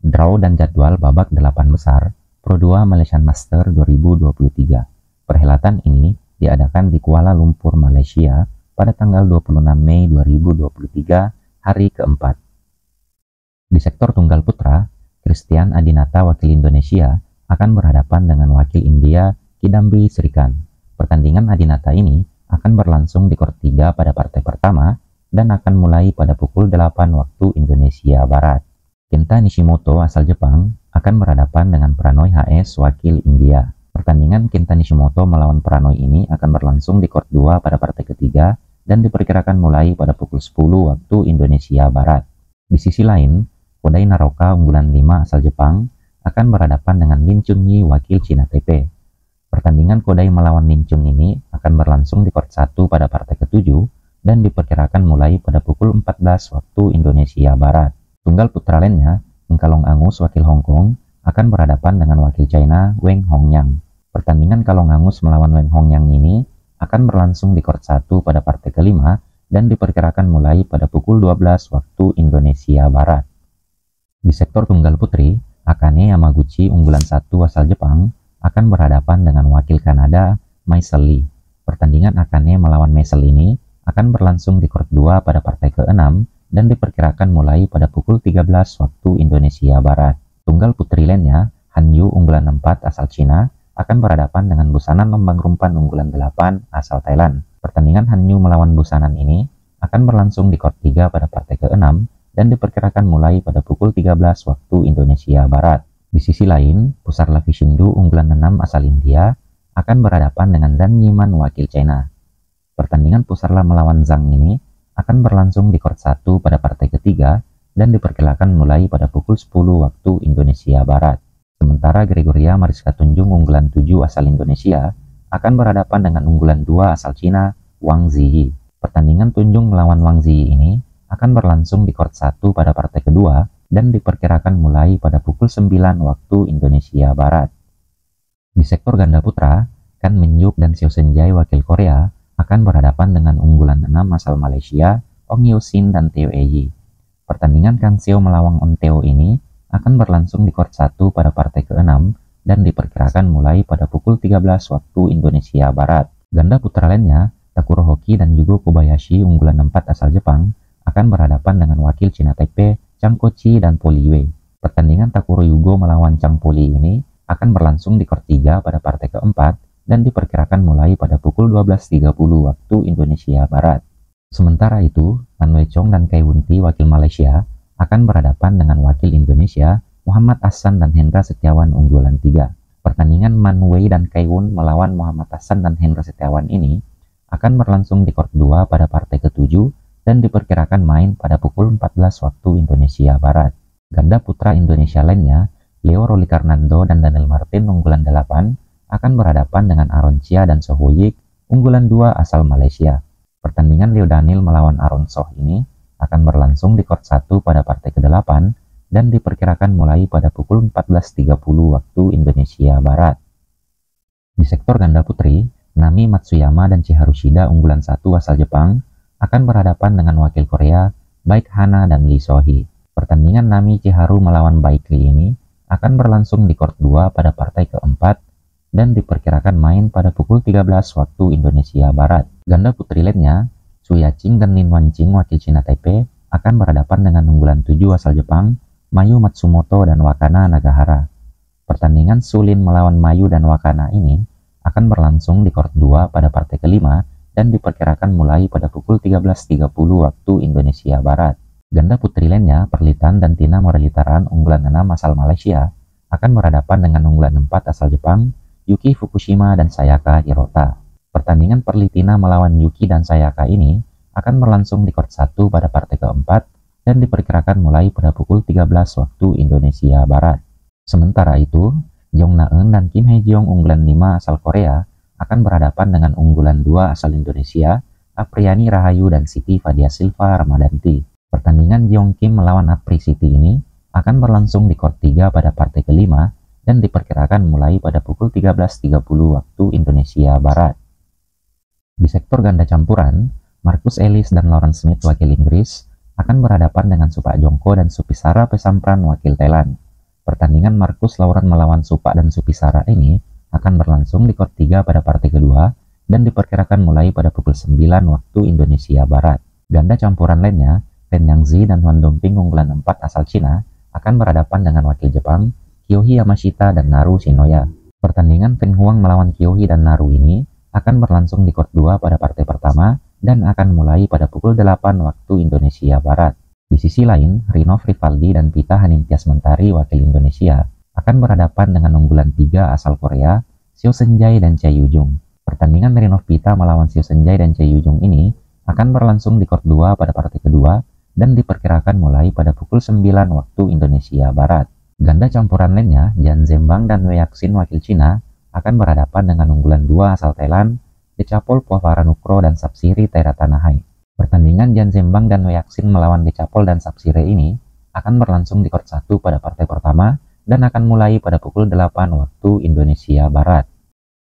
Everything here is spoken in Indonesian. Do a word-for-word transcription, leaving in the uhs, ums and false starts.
Draw dan jadwal babak delapan besar Pro dua Malaysian Master dua ribu dua puluh tiga. Perhelatan ini diadakan di Kuala Lumpur, Malaysia pada tanggal dua puluh enam Mei dua ribu dua puluh tiga, hari keempat. Di sektor tunggal putra, Christian Adinata wakil Indonesia akan berhadapan dengan wakil India Kidambi Srikan. Pertandingan Adinata ini akan berlangsung di court tiga pada partai pertama dan akan mulai pada pukul delapan waktu Indonesia Barat. Kenta Nishimoto asal Jepang akan berhadapan dengan Pranoy H S wakil India. Pertandingan Kenta Nishimoto melawan Pranoy ini akan berlangsung di court dua pada partai ketiga dan diperkirakan mulai pada pukul sepuluh waktu Indonesia Barat. Di sisi lain, Kodai Naroka unggulan lima asal Jepang akan berhadapan dengan Lin Chunyi wakil Cina Taipei. Pertandingan Kodai melawan Lin Chun ini akan berlangsung di court satu pada partai ketujuh dan diperkirakan mulai pada pukul empat belas waktu Indonesia Barat. Tunggal putra lainnya, Kalong Angus wakil Hong Kong akan berhadapan dengan wakil China Weng Hongyang. Pertandingan Kalong Angus melawan Weng Hongyang ini akan berlangsung di court satu pada partai kelima dan diperkirakan mulai pada pukul dua belas waktu Indonesia Barat. Di sektor tunggal putri, Akane Yamaguchi unggulan satu asal Jepang akan berhadapan dengan wakil Kanada Maisel Lee. Pertandingan Akane melawan Maisel ini akan berlangsung di court dua pada partai keenam dan diperkirakan mulai pada pukul tiga belas waktu Indonesia Barat. Tunggal putri lainnya, Han Yu unggulan empat asal Cina akan berhadapan dengan Busanan Lombang Rumpan unggulan delapan asal Thailand. Pertandingan Han Yu melawan Busanan ini akan berlangsung di court tiga pada partai keenam dan diperkirakan mulai pada pukul tiga belas waktu Indonesia Barat. Di sisi lain, Pusarla Vishindu unggulan enam asal India akan berhadapan dengan Zhang Yiman wakil China. Pertandingan Pusarla melawan Zhang ini akan berlangsung di court satu pada partai ketiga dan diperkirakan mulai pada pukul sepuluh waktu Indonesia Barat. Sementara Gregoria Mariska Tunjung unggulan tujuh asal Indonesia akan berhadapan dengan unggulan dua asal Cina Wang Ziyi. Pertandingan Tunjung melawan Wang Ziyi ini akan berlangsung di court satu pada partai kedua dan diperkirakan mulai pada pukul sembilan waktu Indonesia Barat. Di sektor ganda putra, Kan Min-yuk dan Seo Seung-jae wakil Korea akan berhadapan dengan unggulan enam asal Malaysia, Ong Yew-sin dan Teo Eyi. Pertandingan Kang Seo melawan On Teo ini akan berlangsung di court satu pada partai keenam dan diperkirakan mulai pada pukul tiga belas waktu Indonesia Barat. Ganda putra lainnya, Takuro Hoki dan Yugo Kobayashi unggulan empat asal Jepang akan berhadapan dengan wakil Cina Taipei, Chang Kochi dan Po Liwei. Pertandingan Takuro Yugo melawan Chang Po Li ini akan berlangsung di court tiga pada partai keempat dan diperkirakan mulai pada pukul dua belas tiga puluh waktu Indonesia Barat. Sementara itu, Man Wei Chong dan Kai Wunti wakil Malaysia akan berhadapan dengan wakil Indonesia Muhammad Ahsan dan Hendra Setiawan unggulan tiga. Pertandingan Man Wei dan Kai Wun melawan Muhammad Ahsan dan Hendra Setiawan ini akan berlangsung di court dua pada partai ketujuh dan diperkirakan main pada pukul empat belas waktu Indonesia Barat. Ganda putra Indonesia lainnya, Leo Rolikarnando dan Daniel Martin unggulan delapan akan berhadapan dengan Aaron Chia dan Soh Woyik unggulan dua asal Malaysia. Pertandingan Leo Daniel melawan Aaron Soh ini akan berlangsung di court satu pada partai kedelapan dan diperkirakan mulai pada pukul empat belas tiga puluh waktu Indonesia Barat. Di sektor ganda putri, Nami Matsuyama dan Chiharu Shida unggulan satu asal Jepang akan berhadapan dengan wakil Korea Baek Hana dan Lee So-hee. Pertandingan Nami Chiharu melawan Baek Lee ini akan berlangsung di court dua pada partai keempat dan diperkirakan main pada pukul tiga belas waktu Indonesia Barat. Ganda putri lainnya, Su Yaching dan Lin Wanqing wakil Cina Taipei akan berhadapan dengan unggulan tujuh asal Jepang, Mayu Matsumoto dan Wakana Nagahara. Pertandingan Su Lin melawan Mayu dan Wakana ini akan berlangsung di court dua pada partai kelima dan diperkirakan mulai pada pukul tiga belas tiga puluh waktu Indonesia Barat. Ganda putri lainnya, Perlitan dan Tina Morelitaran unggulan enam asal Malaysia akan berhadapan dengan unggulan empat asal Jepang, Yuki Fukushima dan Sayaka Hirota. Pertandingan Perlitina melawan Yuki dan Sayaka ini akan berlangsung di court satu pada partai keempat dan diperkirakan mulai pada pukul tiga belas waktu Indonesia Barat. Sementara itu, Jong Na-eun dan Kim Hae-jeong unggulan lima asal Korea akan berhadapan dengan unggulan dua asal Indonesia, Apriani Rahayu dan Siti Fadia Silva Ramadanti. Pertandingan Jeong Kim melawan Apri Siti ini akan berlangsung di court tiga pada partai kelima dan diperkirakan mulai pada pukul tiga belas tiga puluh waktu Indonesia Barat. Di sektor ganda campuran, Marcus Ellis dan Lauren Smith wakil Inggris akan berhadapan dengan Supak Jongko dan Supisara Pesampran wakil Thailand. Pertandingan Marcus Lauren melawan Supak dan Supisara ini akan berlangsung di court tiga pada partai kedua dan diperkirakan mulai pada pukul sembilan waktu Indonesia Barat. Ganda campuran lainnya, Ren Yangzi dan Huan Dongping unggulan empat asal Cina akan berhadapan dengan wakil Jepang, Kyohi Yamashita dan Naru Shinoya. Pertandingan Feng Huang melawan Kyohi dan Naru ini akan berlangsung di court dua pada partai pertama dan akan mulai pada pukul delapan waktu Indonesia Barat. Di sisi lain, Rinov Rivaldi dan Pita Hanintias Mentari wakil Indonesia akan berhadapan dengan unggulan tiga asal Korea, Seo Seung-jae dan Chae Yu-jung. Pertandingan Rinov Pita melawan Seo Seung-jae dan Chae Yu-jung ini akan berlangsung di court dua pada partai kedua dan diperkirakan mulai pada pukul sembilan waktu Indonesia Barat. Ganda campuran lainnya, Jan Zembang dan Wei Yaxin wakil Cina akan berhadapan dengan unggulan dua asal Thailand, Decapol Puavaranukroh dan Sapsiri Theratanahai. Pertandingan Jan Zembang dan Wei Yaxin melawan Decapol dan Sapsire ini akan berlangsung di court satu pada partai pertama dan akan mulai pada pukul delapan waktu Indonesia Barat.